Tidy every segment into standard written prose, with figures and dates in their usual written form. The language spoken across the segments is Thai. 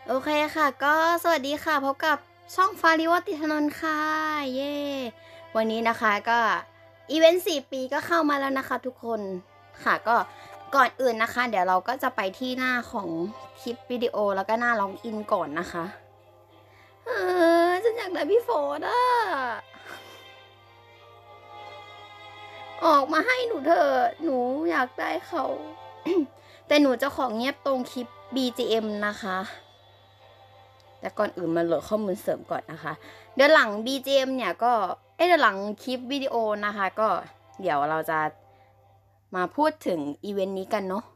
โอเคค่ะก็สวัสดีค่ะพบกับช่องฟาริวติธนนท์ค่ะเย่วันนี้นะคะก็อีเวนต์4 ปีก็เข้ามาแล้วนะคะทุกคนค่ะก็ก่อนอื่นนะคะเดี๋ยวเราก็จะไปที่หน้าของคลิปวิดีโอแล้วก็หน้าล็อกอินก่อนนะคะฉันอยากได้พี่โฟร์ดอะออกมาให้หนูเถอะหนูอยากได้เขา แต่หนูจะของเงียบตรงคลิป BGM นะคะแต่ก่อนอื่นมาโหลดข้อมูลเสริมก่อนนะคะเดี๋ยวหลัง BGM เนี่ยก็เดี๋ยวหลังคลิปวิดีโอนะคะก็เดี๋ยวเราจะมาพูดถึงอีเวนต์นี้กันเนาะ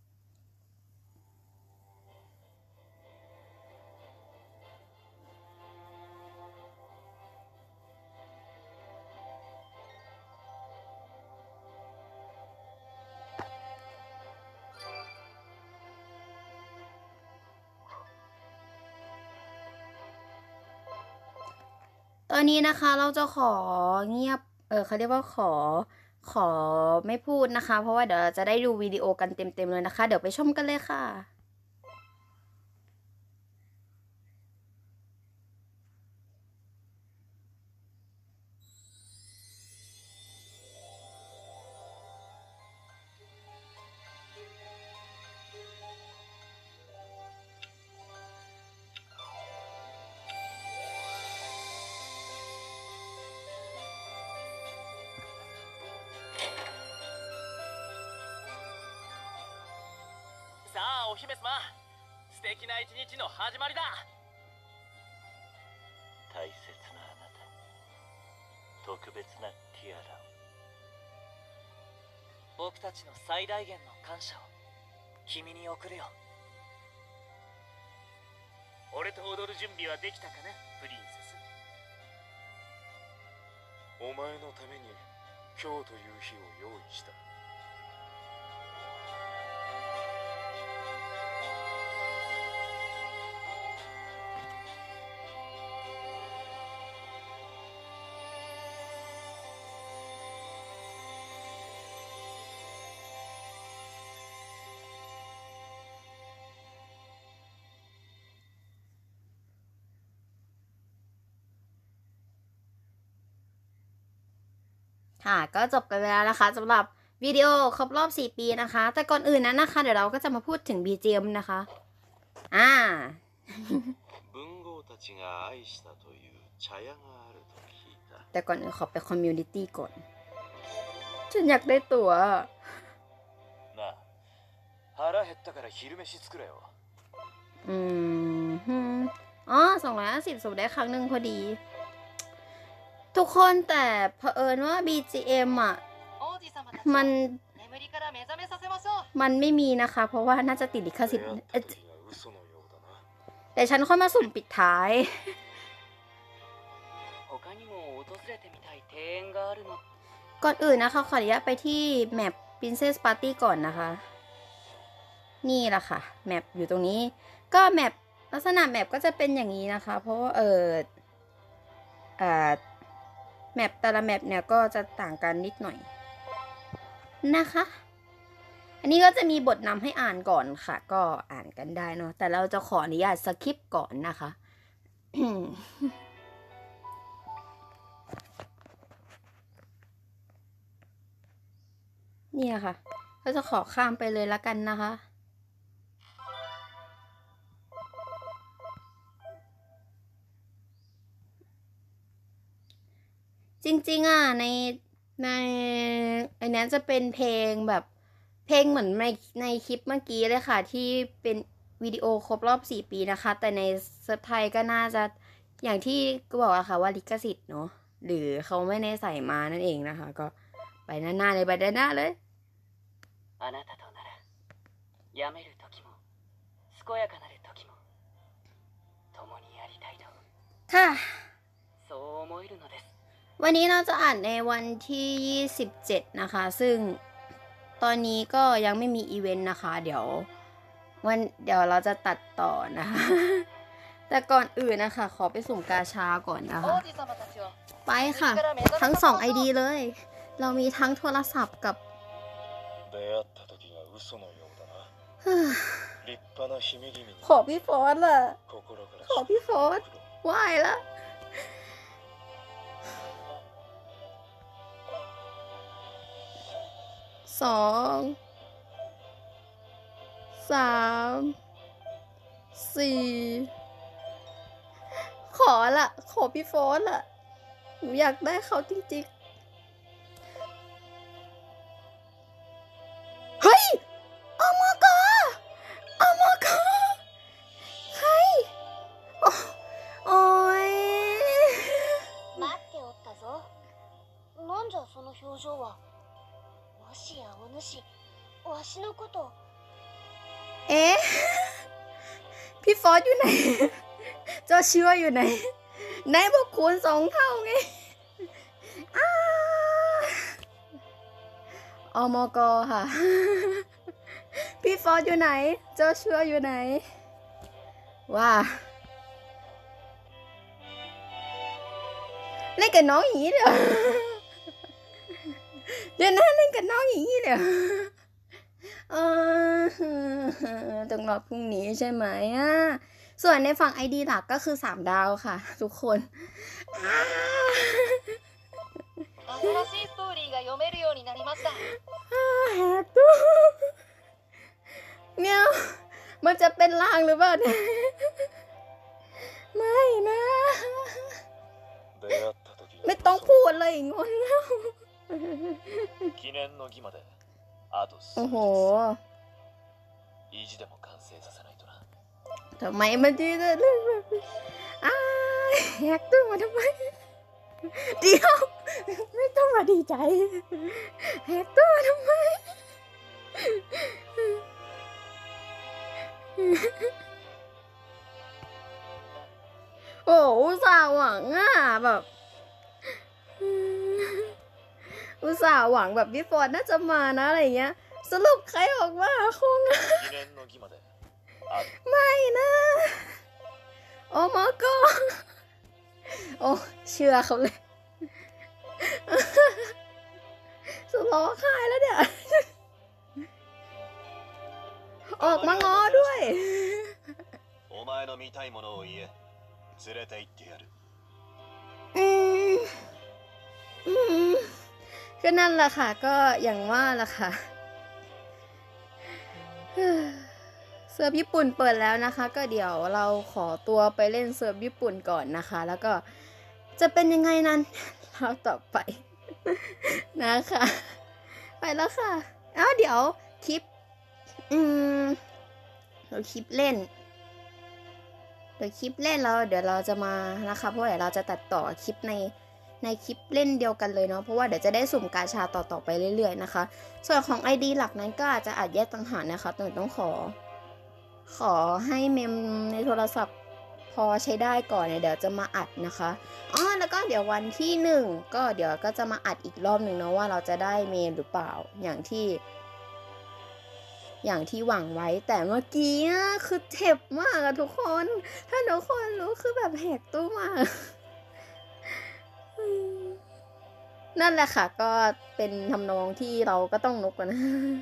ตอนนี้นะคะเราจะขอเงียบเขาเรียกว่าขอไม่พูดนะคะเพราะว่าเดี๋ยวเราจะได้ดูวิดีโอกันเต็มๆเลยนะคะเดี๋ยวไปชมกันเลยค่ะさあお姫様素敵な一日の始まりだ大切なあなたに特別なティアラを僕たちの最大限の感謝を君に送るよ俺と踊る準備はできたかなプリンセスお前のために今日という日を用意したค่ะก็จบกันไปแล้วนะคะสำหรับวิดีโอครบรอบ4 ปีนะคะแต่ก่อนอื่นนั้นนะคะเดี๋ยวเราก็จะมาพูดถึง BGM นะคะ文豪たちが愛したという茶屋があると聞いたแต่ก่อนอื่นขอไปคอมมูนิตี้ก่อนฉันอยากได้ตั๋วなあ腹減ったから昼飯作れよ 250สูบได้ครั้งหนึ่งพอดีทุกคนแต่เผอิญว่า BGM อ่ะมันไม่มีนะคะเพราะว่าน่าจะติดลิขสิทธิ์แต่ฉันค่อยมาสุ่มปิดท้ายก่อนอื่นนะคะขออนุญาตไปที่แมป Princess Party ก่อนนะคะนี่แหละค่ะแมปอยู่ตรงนี้ก็แมปลักษณะแมปก็จะเป็นอย่างนี้นะคะเพราะว่าแมปแต่ละแมปเนี่ยก็จะต่างกันนิดหน่อยนะคะอันนี้ก็จะมีบทนำให้อ่านก่อนค่ะก็อ่านกันได้เนาะแต่เราจะขออนุญาตสคิปก่อนนะคะ นี่นะคะก็จะขอข้ามไปเลยละกันนะคะจริงๆในไอ้นี้จะเป็นเพลงแบบเพลงเหมือนในคลิปเมื่อกี้เลยค่ะที่เป็นวิดีโอครบรอบ4 ปีนะคะแต่ในเซิร์ฟไทยก็น่าจะอย่างที่ก็บอกอะค่ะว่าลิขสิทธิ์เนาะหรือเขาไม่ได้ใส่มานั่นเองนะคะก็ไปหน้าเลยไปด้านหน้าเลยやめる時も健やかなる時も共にやりたいとค่ะそう思えるのですวันนี้เราจะอ่านในวันที่27นะคะซึ่งตอนนี้ก็ยังไม่มีอีเวนต์นะคะเดี๋ยวเราจะตัดต่อนะคะแต่ก่อนอื่นนะคะขอไปสุ่มกาชาก่อนนะคะไปค่ะทั้ง2 ID เลยเรามีทั้งโทรศัพท์กับขอพี่ฟอสล่ะขอพี่โฟสไหวละ2 3 4ขอละขอพี่โฟสละหนูอยากได้เขาจริงๆเฮ้ยโอมากาโอมากาใครโอ้ย待っておったぞ。なんじゃその表情は。もしやお主、わしのこと。 เอ๊ะพี่ฟอสอยู่ไหนเจ้าชิวอยู่ไหนไหนบอกคูณ2 เท่าไงอมกค่ะพี่ฟอสอยู่ไหนเจ้าชิวอยู่ไหนว่าเล่นกับน้องอย่างนี้เดี๋ยวเดี๋ยวนะเล่นกับน้องอย่างนี้เดี๋ยวต้องรอพรุ่งนี้ใช่ไหมส่วนในฝั่ง ID หลักก็คือ3 ดาวค่ะทุกคน新しいストーリーが読めるようになりました。 แฮปปี้เนี่ยมันจะเป็นลางหรือเปล่าเนี่ยไม่นะไม่ต้องพูดเลยงอนแล้ว記念の儀まであと数โอ้โห日意地でも完成させないとな。 ทำไมมันดีแต่เรื่องแบบนี้แฮกตัวมาทำไมเดี๋ยวไม่ต้องมาดีใจแฮกตัวมาทำไมโอ้อุตส่าห์หวังแบบอุตส่าห์หวังแบบพี่ฟอร์ดน่าจะมานะอะไรเงี้ยสรุปใครออกมาคง記念の儀まであとไม่นะโอ้มาก็โอ้เชื่อเขาเลยสุดร้องไห้แล้วเนี่ยออกมาง้อด้วยお前の見たいものを言え連れて行ってやる。 ก็นั่นแหละค่ะก็อย่างว่าแหละค่ะเซิร์ฟญี่ปุ่นเปิดแล้วนะคะ ก็เดี๋ยวเราขอตัวไปเล่นเซิร์ฟญี่ปุ่นก่อนนะคะ แล้วก็จะเป็นยังไงนั้นเราต่อไปนะคะไปแล้วค่ะเดี๋ยวคลิปเราคลิปเล่นแล้วเดี๋ยวเราจะมานะคะเพราะเดี๋ยวเราจะตัดต่อคลิปในคลิปเล่นเดียวกันเลยเนาะเพราะว่าเดี๋ยวจะได้สุ่มกาชาต่อไปเรื่อยๆนะคะส่วนของ ID หลักนั้นก็อาจจะอัดแยกต่างหากนะคะต้องขอให้เมมในโทรศัพท์พอใช้ได้ก่อนเดี๋ยวจะมาอัดนะคะแล้วก็เดี๋ยววันที่1ก็เดี๋ยวก็จะมาอัดอีกรอบหนึ่งเนาะว่าเราจะได้เมมหรือเปล่าอย่างที่หวังไว้แต่เมื่อกี้คือเจ็บมากอะทุกคนถ้าทุกคนรู้คือแบบแหกตู้มากนั่นแหละค่ะก็เป็นทำนองที่เราก็ต้องนุกกันนะ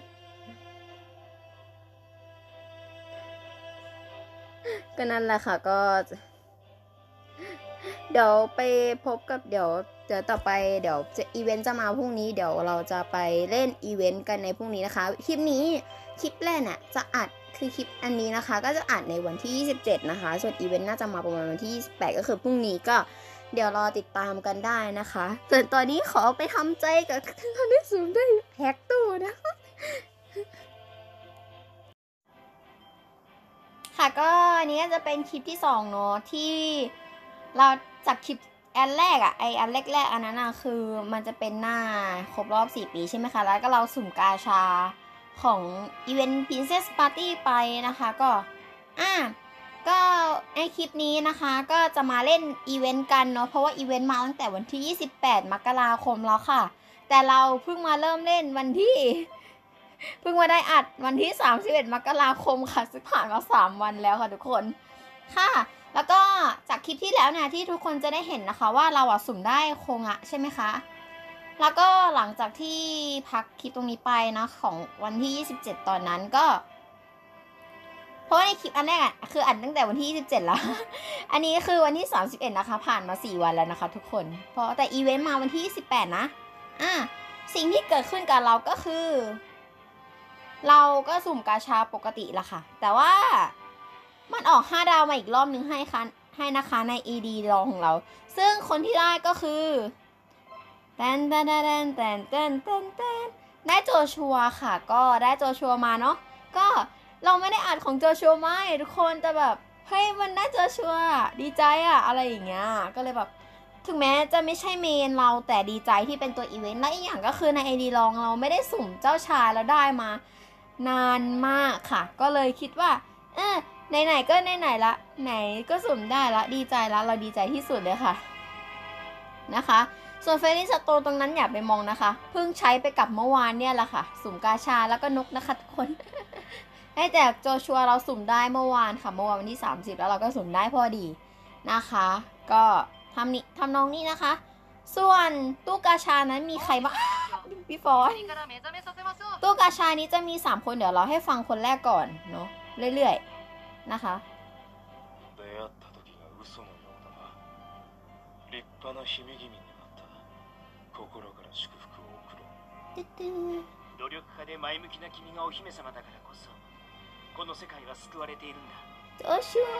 ก็นั่นแหละค่ะก็เดี๋ยวไปพบกับเดี๋ยวต่อไปเดี๋ยวจะอีเวนต์จะมาพรุ่งนี้เดี๋ยวเราจะไปเล่นอีเวนต์กันในพรุ่งนี้นะคะคลิปแรกน่ะจะอัดคือคลิปอันนี้นะคะก็จะอัดในวันที่27นะคะส่วนอีเวนต์น่าจะมาประมาณวันที่28ก็คือพรุ่งนี้ก็เดี๋ยวรอติดตามกันได้นะคะส่วนตอนนี้ขอไปทำใจกับตอนที่ซูมได้แฮกตู้นะค่ะก็อันนี้จะเป็นคลิปที่2เนาะที่เราจากคลิปอันแรกไออันแรกๆอันนั้นคือมันจะเป็นหน้าครบรอบ4 ปีใช่ไหมคะแล้วก็เราสุ่มกาชาของอีเวนต์ Princess Party ไปนะคะก็ในคลิปนี้นะคะก็จะมาเล่นอีเวนต์กันเนาะเพราะว่าอีเวนต์มาตั้งแต่วันที่28 มกราคมแล้วค่ะแต่เราเพิ่งมาเริ่มเล่นเพิ่งมาได้อัดวันที่31 มกราคมค่ะซึ่งผ่านมา3 วันแล้วค่ะทุกคนค่ะแล้วก็จากคลิปที่แล้วเนี่ยที่ทุกคนจะได้เห็นนะคะว่าเราสุ่มได้โคงะใช่ไหมคะแล้วก็หลังจากที่พักคลิปตรงนี้ไปนะของวันที่27ตอนนั้นก็เพราะว่าในคลิปอันแรกคืออัดตั้งแต่วันที่27แล้วอันนี้คือวันที่31นะคะผ่านมา4วันแล้วนะคะทุกคนเพราะแต่อีเวนต์มาวันที่28นะสิ่งที่เกิดขึ้นกับเราก็คือ เราก็สุ่มกาชาปกติละค่ะแต่ว่ามันออก5ดาวมาอีกรอบนึงให้นะคะใน ED รองของเราซึ่งคนที่ได้ก็คือแตนได้โจชัวค่ะก็ได้โจชัวมาเนาะก็เราไม่ได้อ่านของโจชัวมาทุกคนแต่แบบเฮ้ยมันได้โจชัวดีใจอะอะไรอย่างเงี้ยก็เลยแบบถึงแม้จะไม่ใช่เมนเราแต่ดีใจที่เป็นตัวอีเวนต์และอีกอย่างก็คือใน ID รองเราไม่ได้สุ่มเจ้าชายแล้วได้มานานมากค่ะก็เลยคิดว่าไหนๆก็ไหนๆละไหนก็สุ่มได้ละดีใจละเราดีใจที่สุดเลยค่ะนะคะส่วนเฟรนด์สโตนตรงนั้นอย่าไปมองนะคะเพิ่งใช้ไปกับเมื่อวานเนี่ยแหละค่ะสุ่มกาชาแล้วก็นกนะคะทุกคน ให้แต่โจชัวเราสุ่มได้เมื่อวานค่ะเมื่อวานวันที่30แล้วเราก็สุ่มได้พอดีนะคะก็ทำนองนี้นะคะส่วนตู้กาชานั้นมีใครบ้างพี่ฟอสตู้กาชานี้จะมี3คนเดี๋ยวเราให้ฟังคนแรกก่อนเนาะเรื่อยๆนะคะ出会った時が嘘のようだが立派な姫君になった心から祝福を送ろう努力家で前向きな君がお姫様だからこそこの世界は救われているんだโจชัว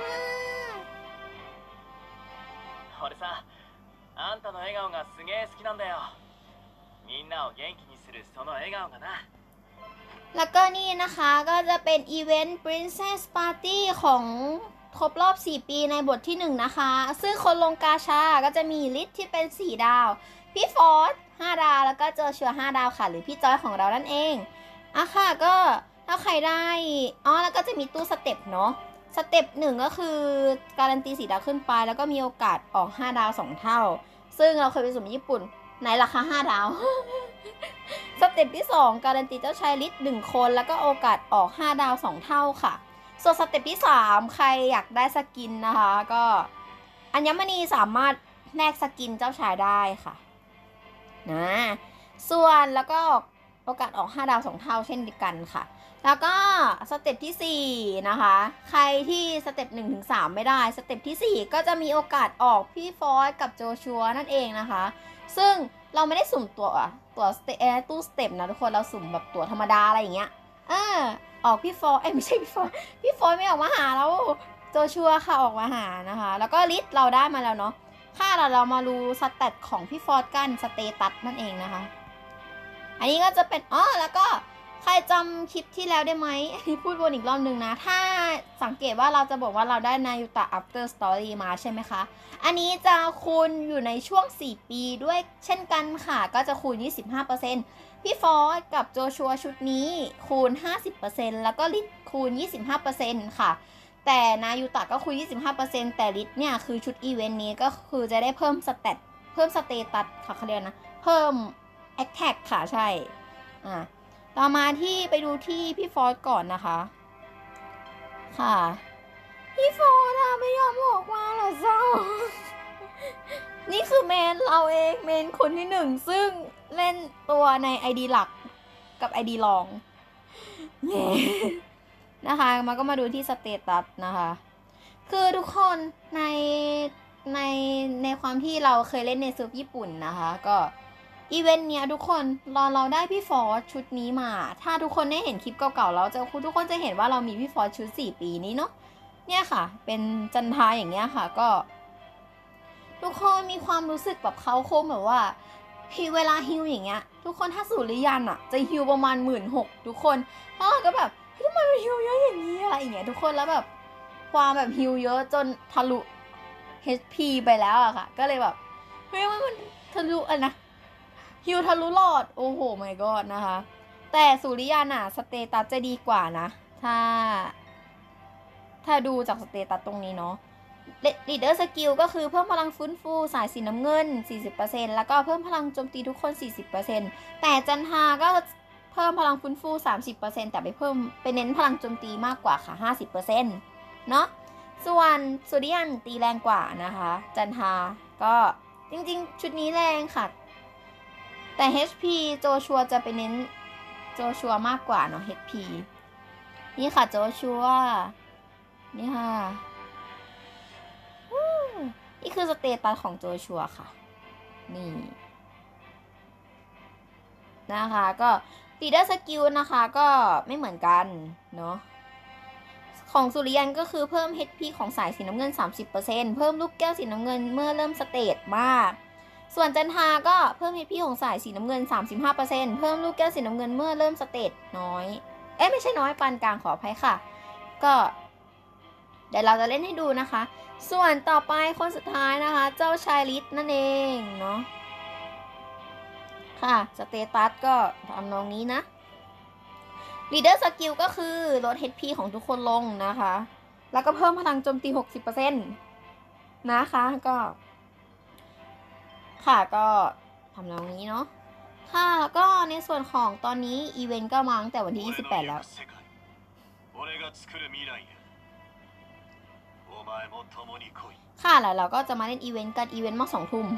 俺さあんたの笑顔がすげえ好きなんだよみんなを元気にするその笑顔がなแล้วก็นี่นะคะก็จะเป็นอีเวนต์ Princess Party ของครบรอบ4ปีในบทที่1นะคะซึ่งคนลงกาชาก็จะมีลิศที่เป็น4ดาวพี่ฟอส5ดาวแล้วก็เจอเชือ5ดาวค่ะหรือพี่จอยของเรานั่นเองค่ะก็ถ้าใครได้แล้วก็จะมีตู้สเต็ปเนาะสเต็ป1ก็คือการันตี4ดาวขึ้นไปแล้วก็มีโอกาสออก5ดาว2เท่าซึ่งเราเคยไปสุ่มญี่ปุ่นในราคา5ดาว สเต็ปที่2การันตีเจ้าชายลิศ1คนแล้วก็โอกาสออก5ดาว2เท่าค่ะส่วนสเต็ปที่3ใครอยากได้สกินนะคะก็อัญมณีสามารถแลกสกินเจ้าชายได้ค่ะนะส่วนแล้วก็โอกาสออก5ดาว2เท่าเช่นเดียวกันค่ะแล้วก็สเต็ปที่4นะคะใครที่สเต็ป1 ถึง 3ไม่ได้สเต็ปที่4ก็จะมีโอกาสออกพี่ฟอสกับโจชัวนั่นเองนะคะซึ่งเราไม่ได้สุ่มตัวตู้สเต็ปนะทุกคนเราสุ่มแบบตัวธรรมดาอะไรอย่างเงี้ยออกพี่ฟอสไม่ใช่พี่ฟอสไม่ออกมาหาแล้วโจชัวค่ะออกมาหานะคะแล้วก็ลิสต์เราได้มาแล้วเนาะค่าเรามาดูสเตตของพี่ฟอสกันสเตตัสนั่นเองนะคะอันนี้ก็จะเป็นแล้วก็ใครจำคลิปที่แล้วได้ไหมพูดวนอีกรอบนึงนะถ้าสังเกตว่าเราจะบอกว่าเราได้นายูตะ after story มาใช่ไหมคะอันนี้จะคูณอยู่ในช่วง4ปีด้วยเช่นกันค่ะก็จะคูณ 25% พี่ฟอสกับโจชัวชุดนี้คูณ 50% แล้วก็ลิศคูณ 25% ค่ะแต่นายูตะก็คูณ 25% แต่ลิศเนี่ยคือชุดอีเวนต์นี้ก็คือจะได้เพิ่มสเตตัสค่ะเขาเรียกนะเพิ่ม attack ค่ะใช่ต่อมาที่ไปดูที่พี่ฟอสก่อนนะคะค่ะพี่ฟอสไม่ยอมออกมาเหรอเจ้า นี่คือเมนเราเองเมนคนที่1ซึ่งเล่นตัวใน ID หลักกับ ID รองเย้ นะคะมันก็มาดูที่สเตตัสนะคะคือทุกคนในความที่เราเคยเล่นในเซิร์ฟญี่ปุ่นนะคะก็อีเวนต์เนี้ยทุกคนเราได้พี่ฟอสชุดนี้มาถ้าทุกคนได้เห็นคลิปเก่าๆเราจะทุกคนจะเห็นว่าเรามีพี่ฟอสชุด4ปีนี้เนาะเนี่ยค่ะเป็นจันทาอย่างเงี้ยค่ะก็ทุกคนมีความรู้สึกแบบเขาโค้งแบบว่าเวลาฮิวอย่างเงี้ยทุกคนถ้าสุริยันอะจะฮิวประมาณ 16,000 ทุกคนก็แบบทำไมมันฮิวเยอะอย่างนี้อะไรอย่างเงี้ยทุกคนแล้วแบบความแบบฮิวเยอะจนทะลุ HP ไปแล้วอะค่ะก็เลยแบบมันทะลุนะฮิวทะลุหลอดโอ้โห my god นะคะแต่สุริยันอะสเตตัสจะดีกว่านะถ้าดูจากสเตตัสตรงนี้เนาะลีดเดอร์สกิลก็คือเพิ่มพลังฟื้นฟูสายสีน้ำเงิน 40% แล้วก็เพิ่มพลังโจมตีทุกคน 40% แต่จันทาก็เพิ่มพลังฟื้นฟู 30% แต่ไปเน้นพลังโจมตีมากกว่าค่ะ 50% เนาะส่วนสุริยันตีแรงกว่านะคะจันทาก็จริงๆชุดนี้แรงค่ะแต่ HP โจชัวจะไปเน้นโจชัวมากกว่าเนาะ HP นี่ค่ะโจชัวนี่ค่ะคือสเตตัสของโจชัวค่ะนี่นะคะก็ลีดเดอร์สกิลนะคะก็ไม่เหมือนกันเนาะของสุริยันก็คือเพิ่ม HP ของสายสีน้ำเงิน 30% เพิ่มลูกแก้วสีน้ำเงินเมื่อเริ่มสเตจมากส่วนจันทาก็เพิ่ม HP ของสายสีน้ำเงิน 35% เพิ่มลูกแก้วสีน้ำเงินเมื่อเริ่มสเตจน้อยไม่ใช่น้อยปานกลางขออภัยค่ะก็เดี๋ยวเราจะเล่นให้ดูนะคะส่วนต่อไปคนสุดท้ายนะคะเจ้าชายลิศนั่นเองเนาะค่ะสเตตัสก็ทำนองนี้นะลีดเดอร์สกิลก็คือลด HP ของทุกคนลงนะคะแล้วก็เพิ่มพลังโจมตี 60% นะคะก็ค่ะก็ทำนองนี้เนาะค่ะแล้วก็ในส่วนของตอนนี้อีเวนต์ก็มาตั้งแต่วันที่28แล้วค่ะแล้วเราก็จะมาเล่นอีเวนต์กันอีเวนต์มา2 ทุ่ม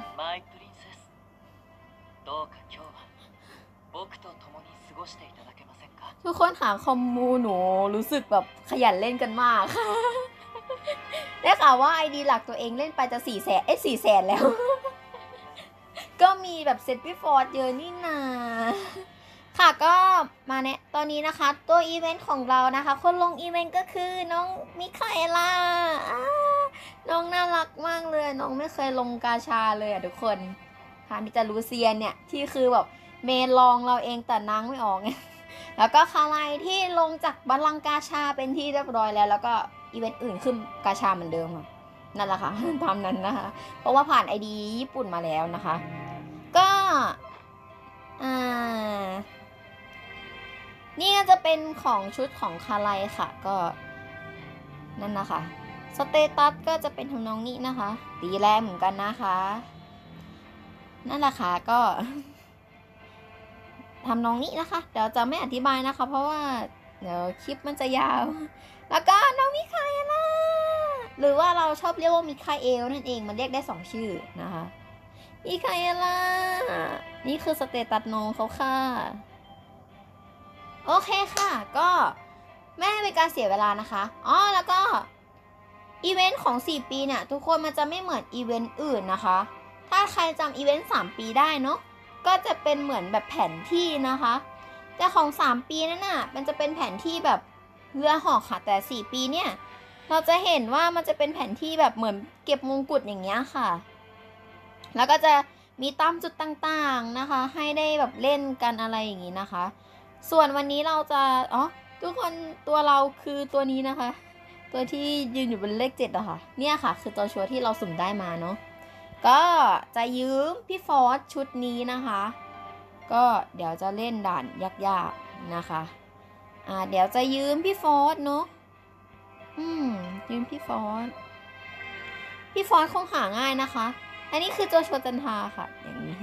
ทุกคนหาคอมมูหนูรู้สึกแบบขยันเล่นกันมากค่ะได้ข่าวว่าไอดีหลักตัวเองเล่นไปจะ400,000แล้ว ก็มีแบบเซตพี่ฟอร์ดเยอะนี่นาค่ะก็มาเนี่ยตอนนี้นะคะตัวอีเวนต์ของเรานะคะคนลงอีเวนต์ก็คือน้องมิคาเอล่าน้องน่ารักมากเลยน้องไม่เคยลงกาชาเลยทุกคนค่ะมีแต่ลูเซียนเนี่ยที่คือแบบเมนลองเราเองแต่นางไม่ออกไงแล้วก็คาไลที่ลงจากบัลลังก์กาชาเป็นที่เรียบร้อยแล้วก็อีเวนต์อื่นขึ้นกาชาเหมือนเดิมค่ะนั่นแหละค่ะตามนั้นนะคะเพราะว่าผ่านไอดีญี่ปุ่นมาแล้วนะคะก็นี่ก็จะเป็นของชุดของคาไลค่ะก็นั่นนะคะสเตตัสก็จะเป็นทำนองนี้นะคะตีแรงเหมือนกันนะคะนั่นแหละค่ะก็ทำนองนี้นะคะเดี๋ยวจะไม่อธิบายนะคะเพราะว่าเดี๋ยวคลิปมันจะยาวแล้วก็น้องมิคาเอล่าหรือว่าเราชอบเรียกว่ามิคาเอลนั่นเองมันเรียกได้2 ชื่อนะคะมิคาเอล่านี่คือสเตตัสน้องเขาค่ะโอเคค่ะก็ไม่ให้เป็นการเสียเวลานะคะแล้วก็อีเวนต์ของ4 ปีเนี่ยทุกคนมันจะไม่เหมือนอีเวนต์อื่นนะคะถ้าใครจำอีเวนต์3 ปีได้เนาะก็จะเป็นเหมือนแบบแผนที่นะคะแต่ของ3 ปีนั่นน่ะมันจะเป็นแผนที่แบบเรือเหาะค่ะแต่4 ปีเนี่ยเราจะเห็นว่ามันจะเป็นแผนที่แบบเหมือนเก็บมงกุฎอย่างเงี้ยค่ะแล้วก็จะมีตามจุดต่างๆนะคะให้ได้แบบเล่นกันอะไรอย่างงี้นะคะส่วนวันนี้เราจะทุกคนตัวเราคือตัวนี้นะคะตัวที่ยืนอยู่บนเลข7อะค่ะเนี่ยค่ะคือตัวชัวร์ที่เราสุ่มได้มาเนาะก็จะยืมพี่ฟอร์ดชุดนี้นะคะก็เดี๋ยวจะเล่นด่านยากๆนะคะเดี๋ยวจะยืมพี่ฟอร์ดเนาะยืมพี่ฟอร์ดคงหาง่ายนะคะอันนี้คือตัวชัวร์จันทาค่ะอย่างนี้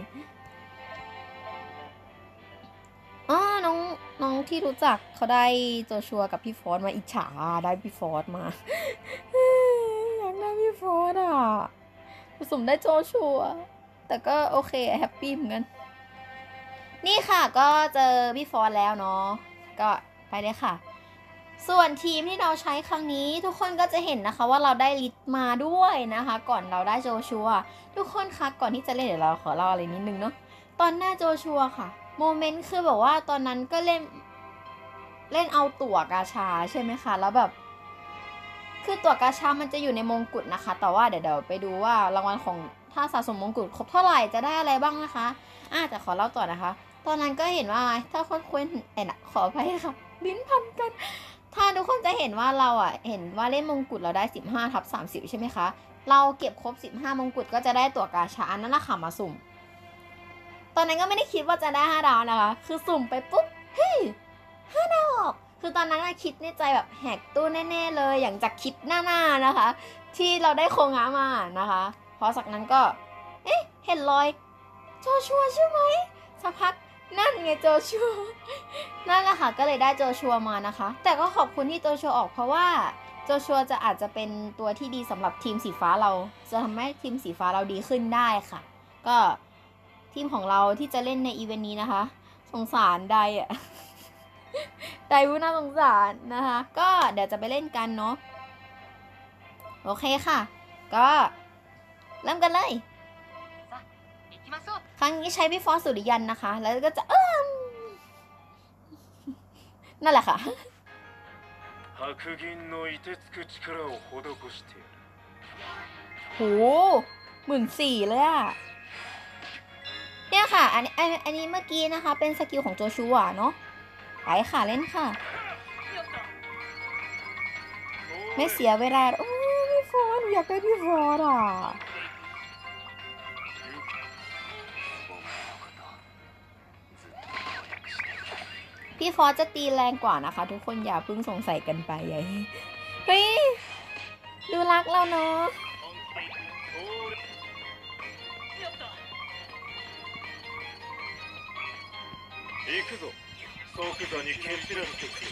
น้องที่รู้จักเขาได้โจชัวกับพี่ฟอร์ดมาอิจฉาได้พี่ฟอร์ดมาอยากได้พี่ฟอร์ดสุ่มได้โจชัวแต่ก็โอเคแฮปปี้เหมือนกันนี่ค่ะก็เจอพี่ฟอร์ดแล้วเนาะก็ไปเลยค่ะส่วนทีมที่เราใช้ครั้งนี้ทุกคนก็จะเห็นนะคะว่าเราได้ลิสต์มาด้วยนะคะก่อนเราได้โจชัวทุกคนคะก่อนที่จะเล่นเดี๋ยวเราขอเล่าอะไรนิดนึงเนาะตอนหน้าโจชัวค่ะโมเมนต์คือแบบว่าตอนนั้นก็เล่นเอาตั๋วกาชาใช่ไหมคะแล้วแบบคือตั๋วกาชามันจะอยู่ในมงกุฎนะคะแต่ว่าเดี๋ยวไปดูว่ารางวัลของถ้าสะสมมงกุฎครบเท่าไหร่จะได้อะไรบ้างนะคะแต่ขอเล่าต่อนะคะตอนนั้นก็เห็นว่าถ้าคนขออภัยค่ะลิ้นพันกันถ้าทุกคนจะเห็นว่าเราเห็นว่าเล่นมงกุฎเราได้15/30ใช่ไหมคะเราเก็บครบ15มงกุฎก็จะได้ตั๋วกาชาอันนั้นนะคะมาสุ่มตอนนั้นก็ไม่ได้คิดว่าจะได้5 ดาวนะคะคือสุ่มไปปุ๊บเฮ้ย5 ดาวออกคือตอนนั้นคิดในใจแบบแหกตู้แน่ๆเลยอย่างจากคลิปหน้านะคะที่เราได้โคงะมานะคะพอจากนั้นก็เห็นรอยโจชัวใช่ไหมสักพักนั่นไงโจชัวนั่นแหละค่ะก็เลยได้โจชัวมานะคะแต่ก็ขอบคุณที่โจชัวออกเพราะว่าโจชัวจะอาจจะเป็นตัวที่ดีสำหรับทีมสีฟ้าเราจะทำให้ทีมสีฟ้าเราดีขึ้นได้ค่ะก็ทีมของเราที่จะเล่นในอีเวนต์นี้นะคะสงสารไดวูน่าสงสารนะคะก็เดี๋ยวจะไปเล่นกันเนาะโอเคค่ะก็เริ่มกันเลยさあ行きましょうครั้งนี้ใช้พี่ฟอสสุริยันนะคะ แล้วก็จะนั่นแหละค่ะ白銀の凍てつく力を施してやるโห14,000เลยอะเนี่ยค่ะ อันนี้เมื่อกี้นะคะ เป็นสกิลของโจชัวเนาะไปค่ะเล่นค่ะ ไม่เสียเวลา โอ้ยพี่ฟอสหนูอยากได้พี่ฟอสอ่ะ พี่ฟอสจะตีแรงกว่านะคะ ทุกคนอย่าเพิ่งสงสัยกันไปเฮ้ย ดูรักเราเนาะ行くぞ即座に蹴散らしてくれ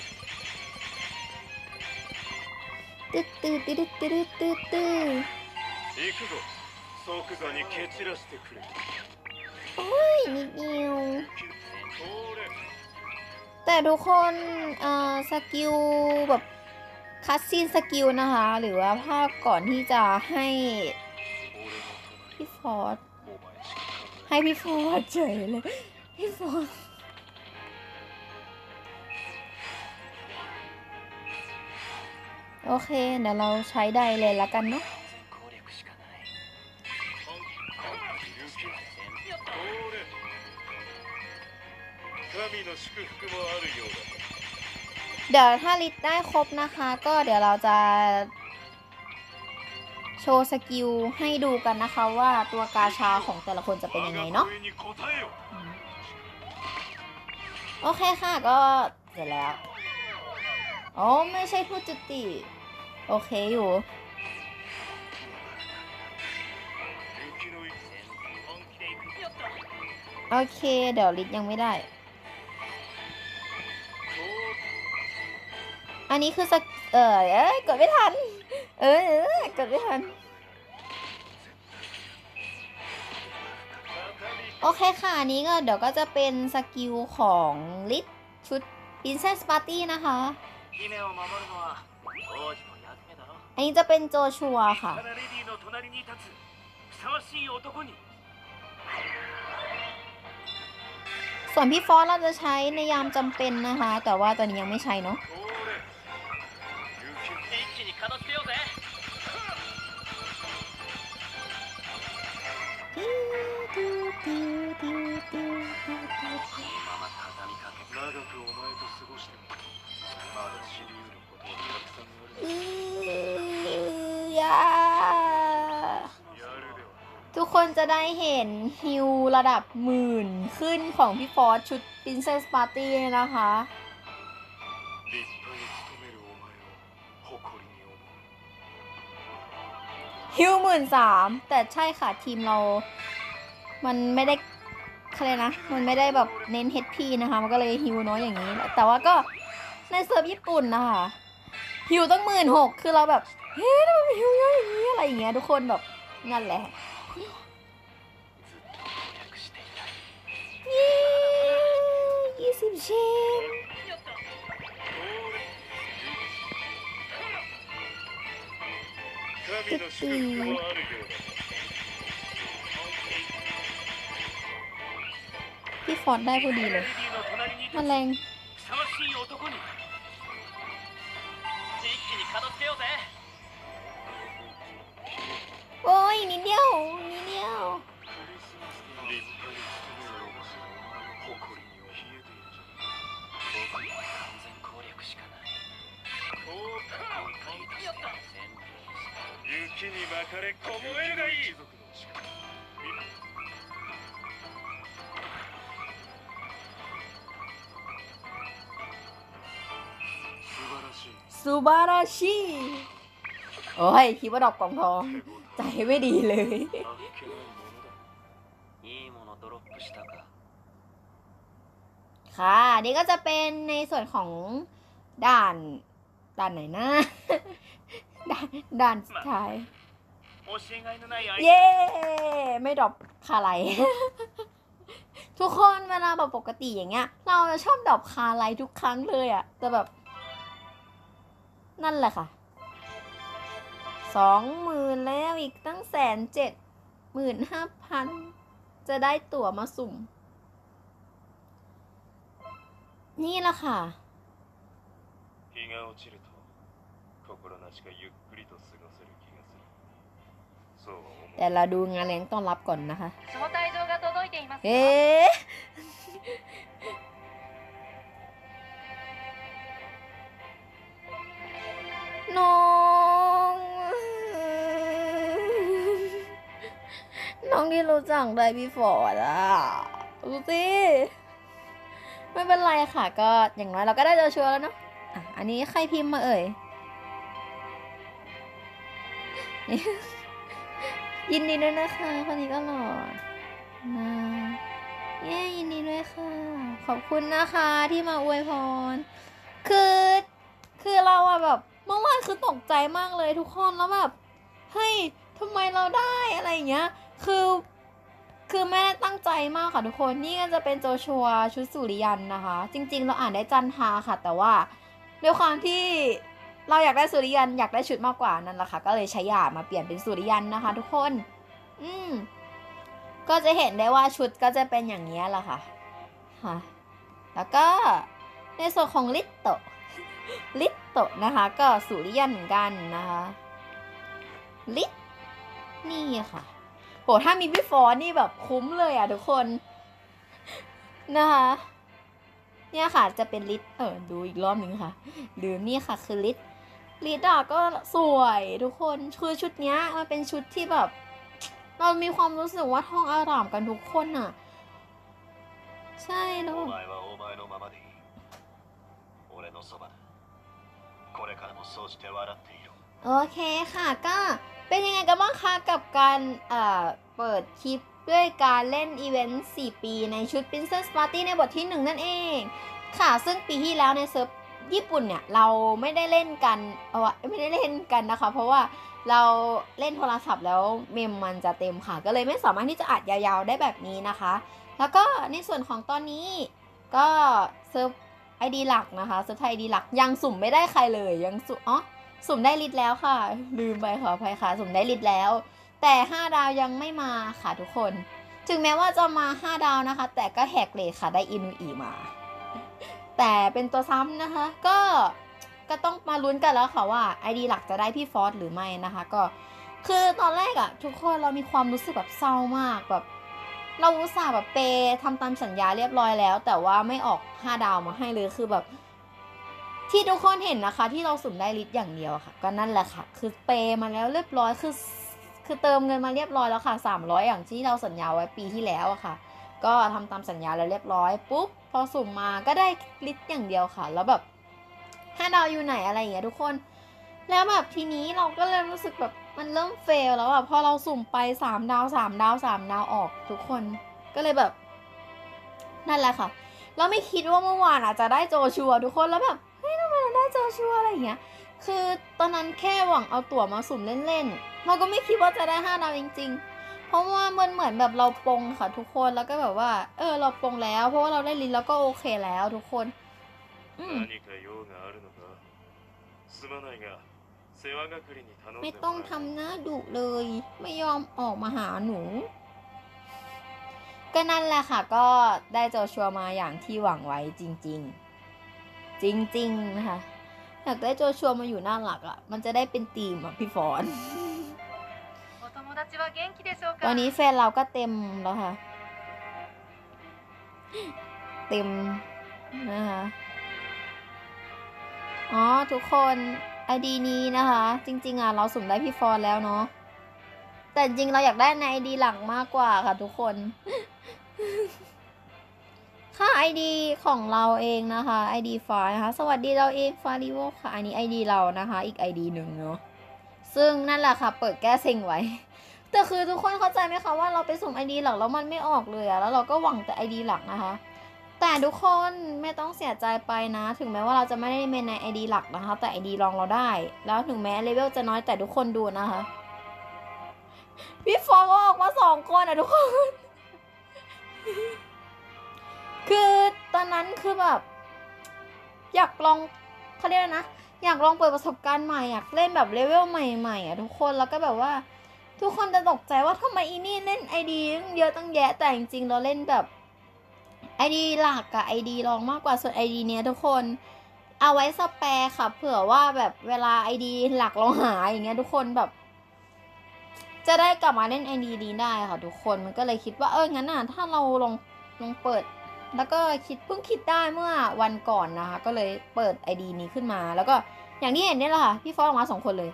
ตึ๊ดตึ๊ดตึ๊ดตึ๊ดตึ๊ดตึ๊ด行くぞ即座に蹴散らしてくれโอ้ยนิดเดียวそれแต่ทุกคนสกิลแบบคัสซีนสกิลนะคะ หรือว่าภาคก่อนที่จะให้俺のพี่ฟอส隣お前しか考えให้พี่ฟอสเฉยเลย พี่ฟอสโอเค เดี๋ยวเราใช้ได้เลยละกันเนาะ攻略しかないそれ神の祝福もあるようだเดี๋ยวถ้าลิสต์ได้ครบนะคะ ก็เดี๋ยวเราจะโชว์สกิลให้ดูกันนะคะว่าตัวกาชาของแต่ละคนจะเป็นยังไงเนาะ我が声に応えよโอเคค่ะก็เสร็จแล้วอ๋อไม่ใช่ทูตจุติ โอเคอยู่雪の一本気で行くよっとโอเค เดี๋ยวลิสต์ยังไม่ได้ อันนี้คือกดไม่ทัน กดไม่ทัน โอเคค่ะอันนี้ก็เดี๋ยวก็จะเป็นสกิลของลิสชุด Princess Party นะคะ姫を守るのは王子の役目だろอันนี้จะเป็นโจชัวค่ะカナレディの隣に立つふさわしい男にส่วนพี่ฟอสเราจะใช้ในยามจำเป็นนะคะ แต่ว่าตอนนี้ยังไม่ใช้เนาะ一気に片付けようぜ このまま畳みかけ長くお前と過ごしてもまだ知り得ることはたくさんあるอย่าやるではทุกคนจะได้เห็นฮิวระดับ10,000ขึ้นของพี่ฟอสชุด Princess Party นะคะ立派に務めるお前を誇りに思うฮิว13,000แต่ใช่ค่ะทีมเรา มันไม่ได้อะไรนะ มันไม่ได้แบบเน้น HP นะคะ มันก็เลยฮิวน้อยอย่างนี้ แต่ว่าก็ในเซิร์ฟญี่ปุ่นนะคะฮิวตั้ง16,000คือเราแบบ เฮ้ยทำไมมันฮิวเยอะอย่างนี้อะไรอย่างเงี้ยทุกคนแบบนั่นแหละずっと攻略していたい 20 เชน神の祝福もあるようだพี่ฟอสได้พอดีカナเลレยディの隣に立มันつแรงふさわしい男に一気に片付けようぜโอ้ยนิดเดียวนิดเดียว立派に務めるお前を誇りに消えているじゃない僕には完全攻略しかないコンクリートして全部にして雪に巻かれ凍えるがいい貴族の力素晴らしいซูบาราชิโอ้ยคิดว่าดอกกล่องทอง ใจไม่ดีเลยあっけないものだいいものドロップしたかค่ะ นี่ก็จะเป็นในส่วนของด่านไหนนะ ด่านสุดท้าย教えがいのない相手เย้ ไม่ดรอปคาไล ทุกคนเวลาแบบปกติอย่างเงี้ย เราจะชอบดรอปคาไลทุกครั้งเลยอะแต่แบบ นั่นแหละค่ะ 20,000แล้วอีกตั้ง170,000 15,000 จะได้ตั๋วมาสุ่ม นี่แหละค่ะ日が落ちると心なしかゆっくりと過ごせる気がする。そうは思う。 แต่เราดูงานเลี้ยงต้อนรับก่อนนะคะ招待状が届いていますよ。 เอ๊ะ น้อง น้องที่รู้จักได้พี่ฟอร์ดอ่ะดูสิ ไม่เป็นไรค่ะ ก็อย่างน้อยเราก็ได้เจอชัวร์แล้วเนาะอ่ะอันนี้ใครพิมพ์มาเอ่ย ยินดีด้วยนะคะคนนี้ก็หล่อนะเย้ยินดีด้วยค่ะ ขอบคุณนะคะที่มาอวยพร คือเราอะแบบเมื่อวานคือตกใจมากเลยทุกคนแล้วแบบเฮ้ยทำไมเราได้อะไรอย่างเงี้ยคือไม่ได้ตั้งใจมากค่ะทุกคนนี่ก็จะเป็นโจชัวชุดสุริยันนะคะ จริงๆเราอ่านได้จันทาค่ะ แต่ว่าด้วยความที่เราอยากได้สุริยันอยากได้ชุดมากกว่านั่นแหละค่ะก็เลยใช้หยามาเปลี่ยนเป็นสุริยันนะคะ ทุกคนก็จะเห็นได้ว่าชุดก็จะเป็นอย่างนี้แหละค่ะแล้วก็ในส่วนของลิตโตะนะคะก็สุริยันเหมือนกันนะคะลิตนี่ค่ะโหถ้ามีพี่ฟอร์นี่แบบคุ้มเลยอ่ะทุกคนนะคะเนี่ยค่ะจะเป็นลิตดูอีกรอบหนึ่งค่ะลืมนี่ค่ะคือลิตอ่ะก็สวยทุกคนคือชุดเนี้ยมันเป็นชุดที่แบบเรามีความรู้สึกว่าทองอร่ามกันทุกคนอ่ะใช่แล้วお前はお前のままでいい。俺のそばだ。これからもそうして笑っていろ。 โอเคค่ะก็เป็นยังไงกันบ้างคะกับการเปิดคลิปด้วยการเล่นอีเวนต์4 ปีในชุด Princess Party ในบทที่ 1 นั่นเองค่ะซึ่งปีที่แล้วในเซิร์ฟญี่ปุ่นเนี่ยเราไม่ได้เล่นกันไม่ได้เล่นกันนะคะเพราะว่าเราเล่นโทรศัพท์แล้วเมมมันจะเต็มค่ะก็เลยไม่สามารถที่จะอัดยาวๆได้แบบนี้นะคะแล้วก็ในส่วนของตอนนี้ก็เซิร์ฟ ID หลักนะคะเซิร์ฟไทย ID หลักยังสุ่มไม่ได้ใครเลยยังสุ่มได้ลิตแล้วค่ะลืมไปขออภัยค่ะสุ่มได้ลิตแล้วแต่5 ดาวยังไม่มาค่ะทุกคนถึงแม้ว่าจะมา5 ดาวนะคะแต่ก็แหกเลทค่ะได้อินุอีมาแต่เป็นตัวซ้ำนะคะก็ต้องมาลุ้นกันแล้วค่ะว่า ID หลักจะได้พี่ฟอสหรือไม่นะคะก็คือตอนแรกอะทุกคนเรามีความรู้สึกแบบเศร้ามากแบบเราอุตส่าห์แบบเปทำตามสัญญาเรียบร้อยแล้วแต่ว่าไม่ออก5 ดาวมาให้เลยคือแบบที่ทุกคนเห็นนะคะที่เราสุ่มได้ลิตอย่างเดียวค่ะก็นั่นแหละค่ะคือเปมาแล้วเรียบร้อยคือเติมเงินมาเรียบร้อยแล้วค่ะ300อย่างที่เราสัญญาไว้ปีที่แล้วอะค่ะก็ทำตามสัญญาแล้วเรียบร้อยปุ๊บพอสุ่มมาก็ได้ลิตอย่างเดียวค่ะแล้วแบบ5 ดาวอยู่ไหนอะไรอย่างเงี้ยทุกคนแล้วแบบทีนี้เราก็เลยรู้สึกแบบมันเริ่มเฟลแล้วอะพอเราสุ่มไป3 ดาว3 ดาว3 ดาวออกทุกคนก็เลยแบบนั่นแหละค่ะเราไม่คิดว่าเมื่อวานอาจจะได้โจชัวทุกคนแล้วแบบเฮ้ยทำไมเราได้โจชัวอะไรอย่างเงี้ยคือตอนนั้นแค่หวังเอาตั๋วมาสุ่มเล่นๆเราก็ไม่คิดว่าจะได้5 ดาวจริงๆเพราะว่ามันเหมือนแบบเราปงค่ะทุกคนแล้วก็แบบว่าเราปงแล้วเพราะว่าเราได้ลิตแล้วก็โอเคแล้วทุกคน何か用があるのか。すまないが世話係に頼んでもらえない。 ไม่ต้องทำหน้าดุเลยไม่ยอมออกมาหาหนูก็นั่นแหละค่ะก็ได้โจชัวมาอย่างที่หวังไว้จริงๆจริงๆนะคะอยากได้โจชัวมาอยู่หน้าหลักอ่ะมันจะได้เป็นทีมอ่ะพี่ฟอนお友達は元気でしょうか。 ตอนนี้แฟนเราก็เต็มแล้วค่ะเต็มนะคะอ๋อทุกคนID นี้นะคะจริงๆเราสุ่มได้พี่ฟอนแล้วเนาะแต่จริงเราอยากได้ใน ID หลักมากกว่าค่ะทุกคน ค่ะ ID ของเราเองนะคะ ID ฟ้านะคะสวัสดีเราเองฟาริโวค่ะอันนี้ ID เรานะคะอีก ID หนึ่งเนาะซึ่งนั่นแหละค่ะเปิดแก้เซ็งไว้แต่คือทุกคนเข้าใจไหมคะว่าเราไปสุ่ม ID หลักแล้วมันไม่ออกเลยอะแล้วเราก็หวังแต่ ID หลักนะคะแต่ทุกคนไม่ต้องเสียใจไปนะถึงแม้ว่าเราจะไม่ได้เมนใน ID หลักนะคะแต่ ID รองเราได้แล้วถึงแม้เลเวลจะน้อยแต่ทุกคนดูนะคะพี่ฟองออกมา2 คนอะทุกคน คือตอนนั้นคือแบบอยากลองเขาเรียกนะอยากลองเปิดประสบการณ์ใหม่อยากเล่นแบบเลเวลใหม่ๆอะทุกคนแล้วก็แบบว่าทุกคนจะตกใจว่าทำไมอีนี่เล่นไอดีเยอะตั้งแยะแต่จริงๆเราเล่นแบบไอดีหลักกับไอดีรองมากกว่าส่วนไอดีเนี้ยทุกคนเอาไว้สแปร์ค่ะเผื่อว่าแบบเวลาไอดีหลักเราหายอย่างเงี้ยทุกคนแบบ จะได้กลับมาเล่นไอดีดีได้ค่ะทุกคนมันก็เลยคิดว่างั้นน่ะถ้าเราลองเปิด แล้วก็เพิ่งคิดได้เมื่อวันก่อนนะคะก็เลยเปิดไอดีนี้ขึ้นมาแล้วก็อย่างที่เห็นเนี่ยแหละค่ะพี่ฟอสออกมา2 คนเลย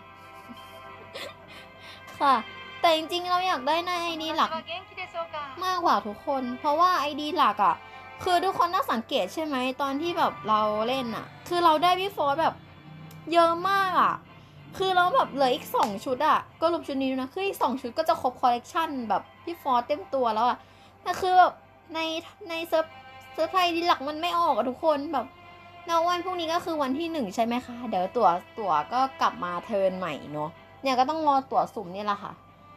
ค่ะแต่จริงๆเราอยากได้ในไอดีหลักお友達は元気でしょうかมากกว่าทุกคน เพราะว่าไอดีหลักอ่ะคือทุกคนน่าสังเกตใช่ไหมตอนที่แบบเราเล่นอ่ะคือเราได้พี่ฟอสแบบเยอะมากอ่ะคือเราแบบเหลืออีก2 ชุดอ่ะก็รวมชุดนี้ด้วยนะคืออีก2 ชุดก็จะครบคอลเลกชันแบบพี่ฟอสเต็มตัวแล้วอ่ะแต่คือแบบในเซิร์ฟไทยดีหลักมันไม่ออกอ่ะทุกคนแบบแล้ววันพรุ่งนี้ก็คือวันที่1ใช่ไหมคะเดี๋ยวตั๋วก็กลับมาเทิร์นใหม่เนาะเนี่ยก็ต้องรอตั๋วสุ่มนี่แหละค่ะ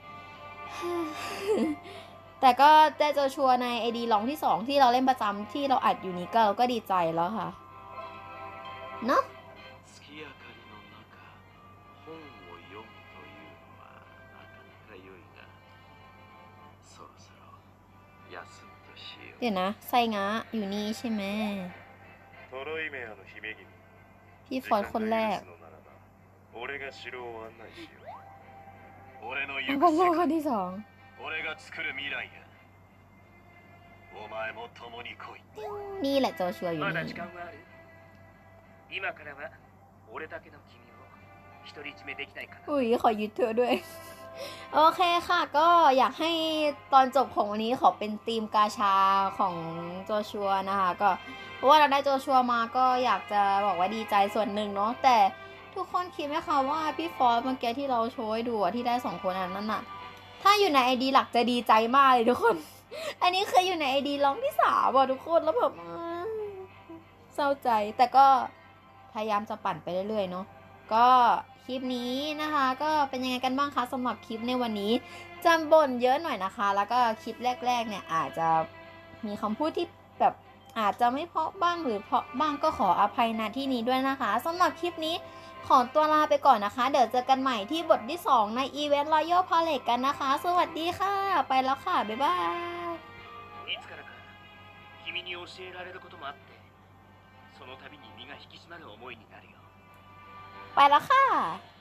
แต่ก็ได้เจอชัวร์ในไอดีลองที่2ที่เราเล่นประจำที่เราอัดอยู่นี้ก็เราก็ดีใจแล้วค่ะเนาะ月明かりの中本を読むというのはなかなか良いがそろそろ休むとしようเดี๋ยวนะไซงะอยู่นี่ใช่ไหมトロイメアの姫君พี่ฟอร์ดคนแรก時間が許すのならば俺が城を案内しよう俺のแล้行วくก็世คน界ที่2 俺が作る未来やお前も共に来いนี่แหละโจชัวอยู่まだนี่時間はある今からは俺だけの君を独り占めできないかなอุ้ยขอยึดเธอด้วย โอเคค่ะก็อยากให้ตอนจบของวันนี้ขอเป็นธีมกาชาของโจชัวนะคะก็เพราะว่าเราได้โจชัวมาก็อยากจะบอกว่าดีใจส่วนหนึ่งเนาะแต่ทุกคนคิดไหมคะว่าพี่ฟอสเมื่อกี้ที่เราโชว์ให้ดูอะที่ได้2 คนนั้นน่ะถ้าอยู่ในไอดีหลักจะดีใจมากเลยทุกคน อันนี้เคยอยู่ในไอดีลองที่3อ่ะทุกคนแล้วแบบเศร้าใจแต่ก็พยายามจะปั่นไปเรื่อยๆเนาะก็คลิปนี้นะคะก็เป็นยังไงกันบ้างคะสำหรับคลิปในวันนี้จำบ่นเยอะหน่อยนะคะ แล้วก็คลิปแรกๆเนี่ยอาจจะมีคำพูดที่แบบอาจจะไม่เพราะบ้างหรือเพราะบ้างก็ขออภัยณที่นี้ด้วยนะคะสำหรับคลิปนี้ขอตัวลาไปก่อนนะคะเดี๋ยวเจอกันใหม่ที่บทที่2ในอีเวนต์ Royal Palace กันนะคะ สวัสดีค่ะไปแล้วค่ะบ๊ายบายいつからか君に教えられることもあってその度に身が引き締まる思いになるよไปแล้วค่ะ